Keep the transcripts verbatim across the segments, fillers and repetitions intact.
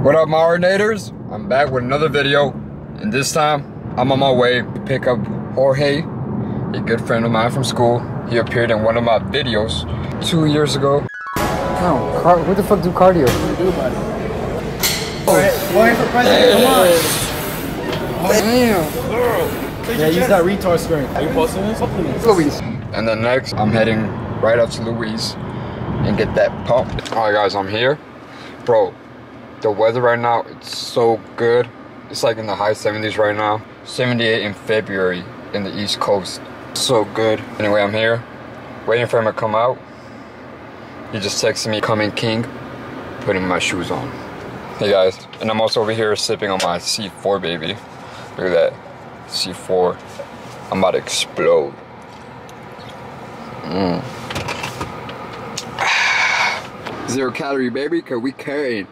What up, Marinators? I'm back with another video, and this time I'm on my way to pick up Jorge, a good friend of mine from school. He appeared in one of my videos two years ago. Oh, car what the fuck do cardio? Do about it? Oh, Jorge for president, come on! Damn! Yeah, use that retard screen. Are you posting this? Louise. And then next, I'm heading right up to Louise and get that pump. All right, guys, I'm here, bro. The weather right now, it's so good. It's like in the high seventies right now. seventy-eight in February in the East Coast. So good. Anyway, I'm here, waiting for him to come out. He just texted me, coming king, putting my shoes on. Hey guys, and I'm also over here sipping on my C four, baby. Look at that, C four. I'm about to explode. Mm. Zero calorie, baby, cause we carrying.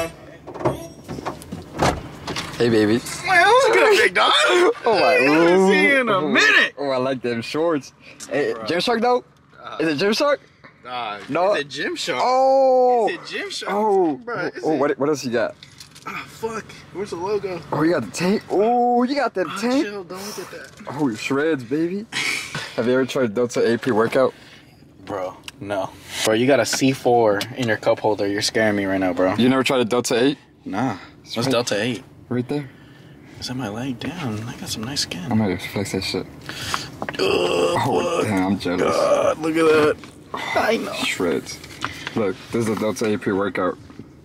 Hey, baby. Man, what's good, big dog? Oh my! I haven't seen you in a minute. Oh, I like them shorts. Hey, Gymshark though? Uh, Is it Gymshark? Nah, no. It's a Gymshark. Oh. It's a Gymshark. Oh. Bro, Oh. What? What else you got? Ah, fuck. Where's the logo? Oh, you got the tank. Oh, you got that Oh, tank. chill, don't look at that. Oh, shreds, baby. Have you ever tried Delta A pre-workout? Bro, no. Bro, you got a C four in your cup holder. You're scaring me right now, bro. You never tried a Delta eight? Nah. It's What's right, Delta eight? Right there. Is that my leg? Damn, I got some nice skin. I'm gonna flex that shit. Oh, Oh, fuck. damn, I'm jealous. God, look at that. I know. Shreds. Look, this is a Delta A pre-workout.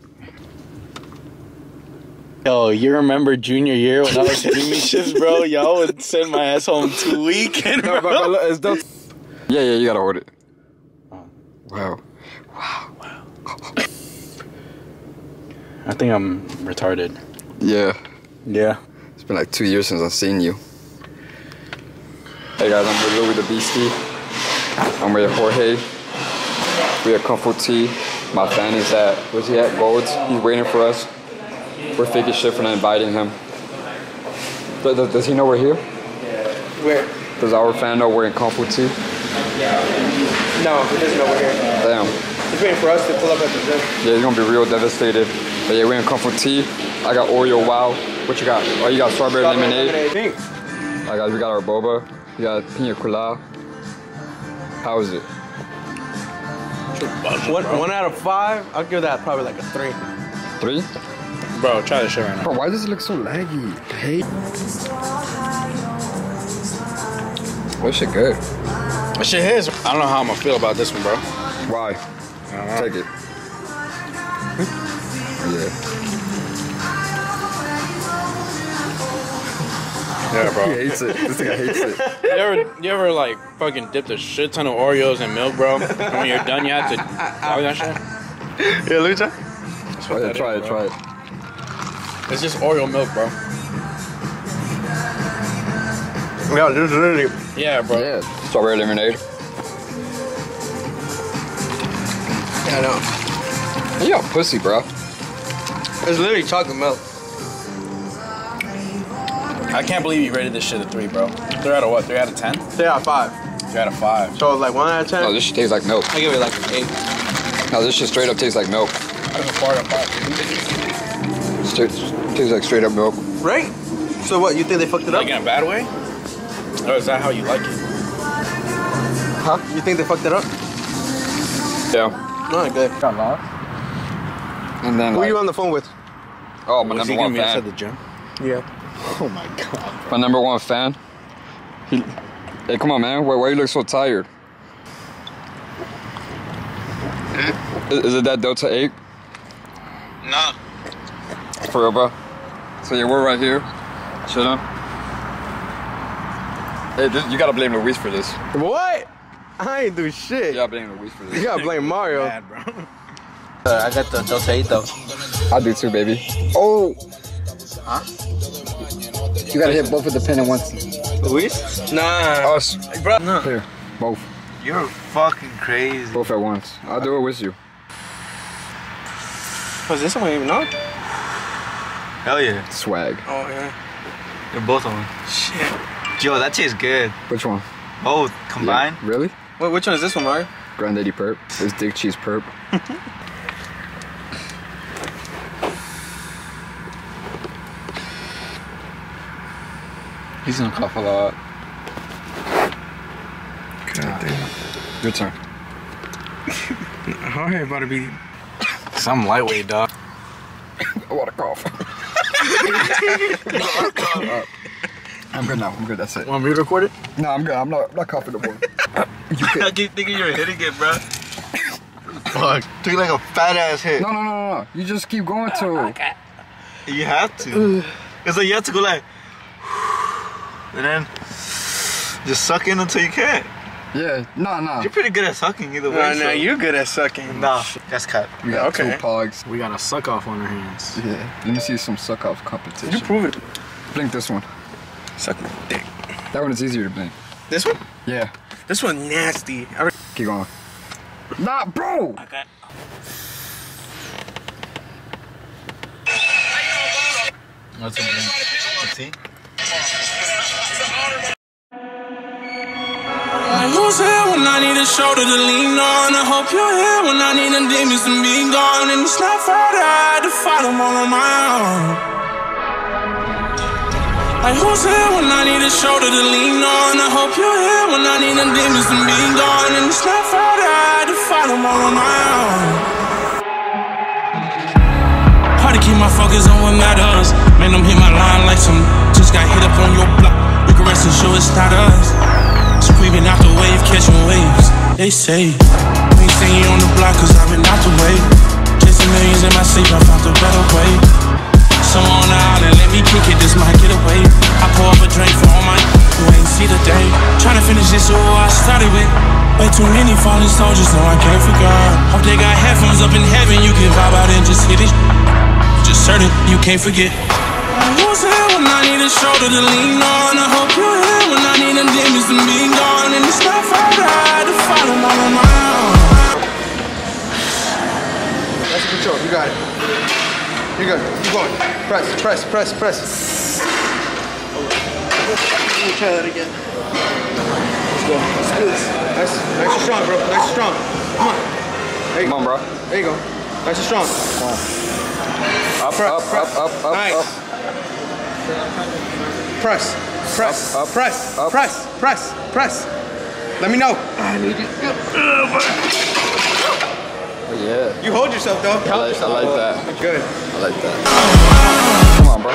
Yo, you remember junior year when I was hitting me shits, bro? Y'all would send my ass home too weekend, bro. No, but, but look, it's Delta. Yeah, yeah, you gotta hold it. Oh. Wow. Wow. Wow. I think I'm retarded. Yeah. Yeah. It's been like two years since I've seen you. Hey guys, I'm with Louis the Beastie. I'm with Jorge. We at Kung Fu Tea. My fan is at, where's he at? Golds. He's waiting for us. We're faking shit for not inviting him. Does, does, does he know we're here? Where? Does our fan know we're in Kung Fu Tea? No, he doesn't know we're here. Damn. He's waiting for us to pull up at the gym. Yeah, he's gonna be real devastated. But yeah, we're in Kung Fu Tea. I got Oreo Wow. What you got? Oh, you got strawberry, Strawberry lemonade. lemonade. Alright guys, we got our boba. We got pina colada. How is it? One, one out of five, I'll give that probably like a three. Three? Bro, try this shit right now. Bro, why does it look so laggy? I hate. This shit good. That shit is. I don't know how I'm gonna feel about this one, bro. Why? I don't know. Take it. Yeah. Yeah, bro. He hates it. This nigga hates it. You ever, you ever like fucking dipped a shit ton of Oreos in milk, bro? And when you're done, you have to buy that shit? Yeah, let me try. That's Oh, what yeah, that try is, it, bro. try it. It's just Oreo milk, bro. Yeah, this is literally. Yeah, bro. Yeah. Strawberry lemonade. Yeah, I know. You got pussy, bro. It's literally chocolate milk. I can't believe you rated this shit a three, bro. Three out of what? Three out of ten? Three out of five. Three out of five. So like one out of ten. No, this shit tastes like milk. I give it like an eight. No, this shit straight up tastes like milk. That's a four out of five. Straight, tastes like straight up milk. Right? So what? You think they fucked it up? Like in a bad way? Or is that how you like it? Huh? You think they fucked it up? Yeah. No, good. Got lost. And then Who like, are you on the phone with? oh, my Was number he one gonna meet us fan. at the gym? Yeah. Oh my god. My number one fan. He, hey, come on, man. Why, why you look so tired? Is, is it that Delta eight? No. For real, bro? So yeah, we're right here. Chilling. Hey, this, you gotta blame Luis for this. What? I ain't do shit. You gotta blame Luis for You this. gotta blame Mario. Bad, bro. Uh, I got the Delta eight though. I do too, baby. Oh! Huh? You gotta hit both of the pin at once. Luis? Nah. Us. Bro. No. Here, both. You're fucking crazy. Both at once. I'll do it with you. Was this one even on? Hell yeah. Swag. Oh yeah. They're both on. Shit. Yo, that tastes good. Which one? Both combined? Yeah. Really? Wait, which one is this one, Mario? Granddaddy Perp. It's Dick Cheese Perp. He's gonna cough a lot. God damn. Your turn. How are you about to be? Some lightweight, dog. I want to cough. I'm good now. I'm good. That's it. Want me to record it? No, I'm good. I'm not. I'm not coughing no more. I keep thinking you're hitting it, bro. Fuck. Took like a fat ass hit. No, no, no, no, no. You just keep going to. You have to. It's like you have to go like, and then just suck in until you can't. Yeah. Nah, nah. You're pretty good at sucking either way. Nah, so. nah, you're good at sucking. Nah, that's cut. We got Okay. two pogs. We got a suck off on our hands. Yeah. Let me see some suck off competition. You prove it. Blink this one. Suck my dick. That one is easier to blink. This one? Yeah. This one nasty. I Keep going. Nah, bro. okay. What's up, Let's see. Who's here when I need a shoulder to lean on? I hope you're here when I need a demons to be gone. And it's not fair that I had to fight them all on my own. Like who's here when I need a shoulder to lean on? I hope you're here when I need a demons to be gone. And it's not fair that I had to fight them all on my own. Hard to keep my focus on what matters. Man, I'm hit my line like some just got hit up on your block. We can rest and show it's not us. Screaming out the wave, catching waves. They say, we ain't seen you on the block cause I've been out the way. Chasing millions in my sleep, I found a better way. So on the island, let me kick it, this might get away. I pour up a drink for all my who ain't see the day. Tryna finish this all I started with. Way too many fallen soldiers, no I can't forget. Hope they got headphones up in heaven, you can vibe out and just hit it. Just certain, you can't forget. Who's here when I need a shoulder to lean on? I hope you're here when I need a demons to be gone. And it's not fair that I had to fight them all on my own. That's the control. You got it. You got it. Keep going. Press, press, press, press. Let me try that again. Let's go. Let's do this. Nice, nice and strong, bro. Nice and strong. Come on. There you Come on, go. bro. There you go. Nice and strong. Up, Press, up, press. up, up, up, Nice. up. Press, press, Up, up, press, up. press, press, press. Let me know. Oh, yeah. You hold yourself though. I like, I like that. Good. I like that. Come on, bro.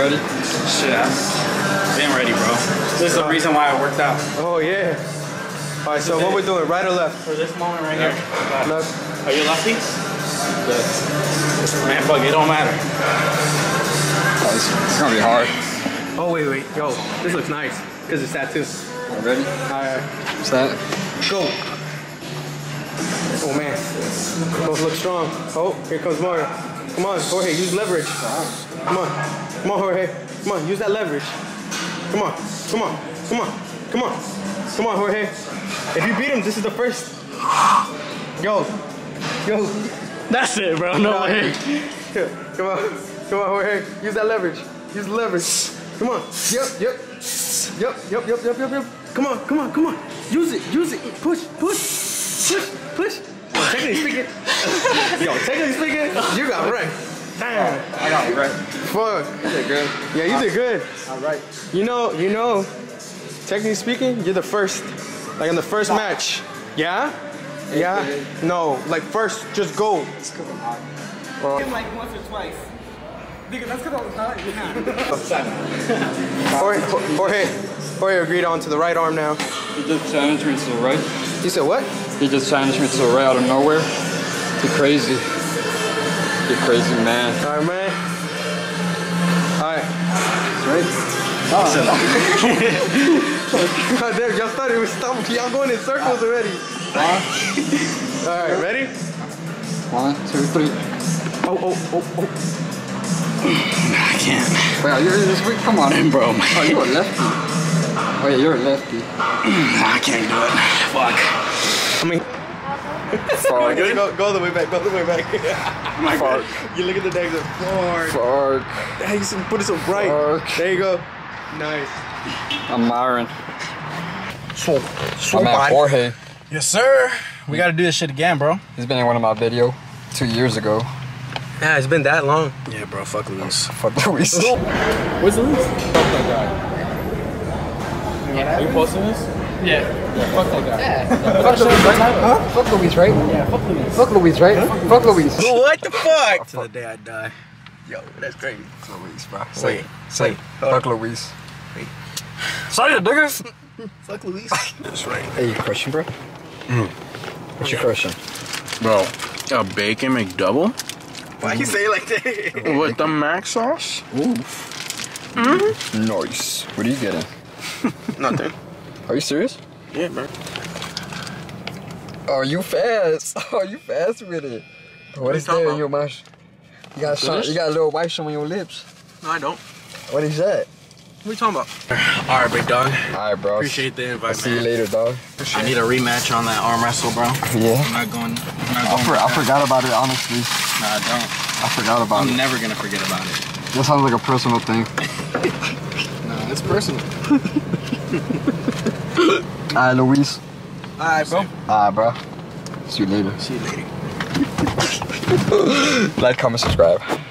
ready? Shit, I've been ready, bro. This is the reason why I worked out. Oh, yeah. All right, so what we're doing, right or left? For this moment right Yeah. here. Left. Are you lefty? Yes. Man, fuck, it don't matter. Oh, it's, it's gonna be hard. Oh, wait, wait. Yo, this looks nice. Because it's tattoo. All right, ready? All right. What's that? Go. Oh, man. Both look strong. Oh, here comes Mario. Come on, Jorge, use leverage. Come on. Come on, Jorge. Come on, use that leverage. Come on. Come on. Come on. Come on. Come on, Jorge. If you beat him, this is the first. Yo. Yo. That's it, bro. No way. Come on. Come on, Jorge. Use that leverage. Use the leverage. Come on. Yep, yep. Yep, yep, yep, yep, yep, yep. Come on, come on, come on. Use it, use it. Push, push, push, push. Yo, technically speaking, yo, technically speaking, you got right. Damn. I got it right. Fuck. You did good. Yeah, you did good. All right. You know, you know, technically speaking, you're the first. Like in the first match. Yeah? Yeah? No, like first, just go. Bro. Like once or twice. Nigga, that's because I was hot. Jorge, Jorge, Jorge agreed on to the right arm now. He just challenged me to the right. You said what? He just challenged me to the right out of nowhere. You're crazy. You're crazy, man. All right, man. All right. God damn, y'all started with stuff. Y'all going in circles already. All right, ready? One, two, three. Oh, oh, oh, oh. I can't. Well, you're this week. Come on, Bro, oh, you're a lefty. Oh yeah, you're a lefty. I can't do it. Fuck. I mean, Fuck. go, go the way back. Go the way back. Fuck. You look at the next one. Fuck. Hey, you should put it so bright. Fuck. There you go. Nice. I'm Myron. So, I'm at Jorge. Yes, sir. We gotta do this shit again, bro. He's been in one of my videos two years ago. Yeah, it's been that long. Yeah, bro. Fuck Luis. Fuck Luis. Where's Luis? Fuck that guy. Are you posting this? Yeah. Yeah, fuck that guy. Yeah. Fuck Luis, right? Huh? Fuck Luis, right? Yeah, fuck Luis. Fuck Luis, right? Huh? Fuck Luis. What the fuck? To the day I die. Yo, that's crazy. Fuck Luis, bro. Wait, say, wait. fuck Luis. Wait. Say it, niggas. Fuck Luis. That's right. Hey, you crushing, bro? Mm. What you crushing? Bro, a bacon McDouble? Why you say it like that? With the mac sauce? Oof. Mm-hmm. Nice. What are you getting? Nothing. Are you serious? Yeah, bro. Oh, you fast. Oh, you fast with it. What is there in your mouth? You got some, you got a little white on your lips. No, I don't. What is that? What are you talking about? All right, big dog. All right, bro. Appreciate the invite, I'll see man. you later, dog. I need a rematch on that arm wrestle, bro. Yeah. I'm not going. I'm not I, going for, I forgot about it, honestly. Nah, I don't. I forgot about I'm it. never gonna forget about it. That sounds like a personal thing. Nah, it's personal. All right, Luis. All right, bro. All right, bro. See you later. See you later. Like, comment, subscribe.